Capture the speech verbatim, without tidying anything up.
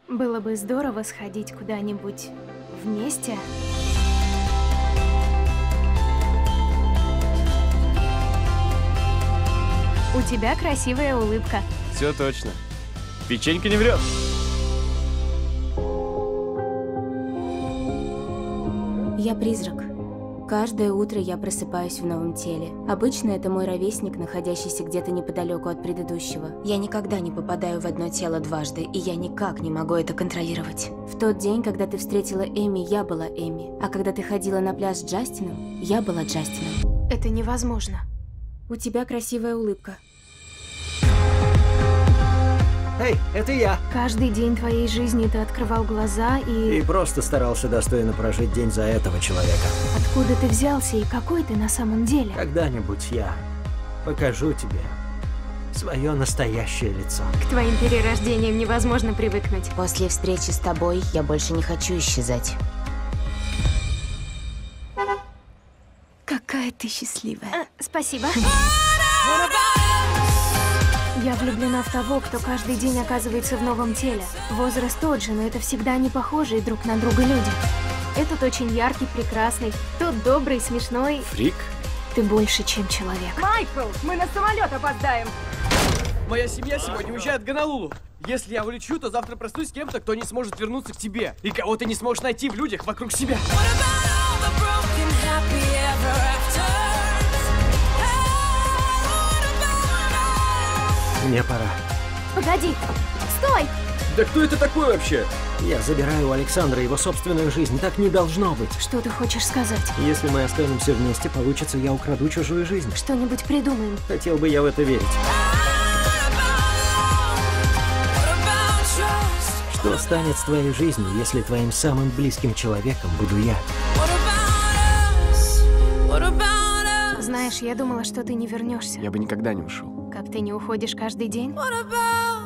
Было бы здорово сходить куда-нибудь вместе. У тебя красивая улыбка. Все точно. Печенька не врет. Я призрак. Каждое утро я просыпаюсь в новом теле. Обычно это мой ровесник, находящийся где-то неподалеку от предыдущего. Я никогда не попадаю в одно тело дважды, и я никак не могу это контролировать. В тот день, когда ты встретила Эми, я была Эми. А когда ты ходила на пляж с Джастином, я была Джастином. Это невозможно. У тебя красивая улыбка. Эй, это я. Каждый день твоей жизни ты открывал глаза и... И просто старался достойно прожить день за этого человека. Откуда ты взялся и какой ты на самом деле? Когда-нибудь я покажу тебе свое настоящее лицо. К твоим перерождениям невозможно привыкнуть. После встречи с тобой я больше не хочу исчезать. Какая ты счастливая. А, спасибо. Я влюблена в того, кто каждый день оказывается в новом теле. Возраст тот же, но это всегда не похожие друг на друга люди. Этот очень яркий, прекрасный, тот добрый, смешной. Фрик? Ты больше, чем человек. Майкл, мы на самолет опоздаем. Моя семья сегодня уезжает в Гонолулу. Если я улечу, то завтра проснусь с кем-то, кто не сможет вернуться к тебе. И кого ты не сможешь найти в людях вокруг себя. Мне пора. Погоди! Стой! Да кто это такой вообще? Я забираю у Александра его собственную жизнь. Так не должно быть. Что ты хочешь сказать? Если мы останемся вместе, получится, я украду чужую жизнь. Что-нибудь придумаем. Хотел бы я в это верить. Что станет с твоей жизнью, если твоим самым близким человеком буду я? Знаешь, я думала, что ты не вернешься. Я бы никогда не ушел. Как ты не уходишь каждый день? What about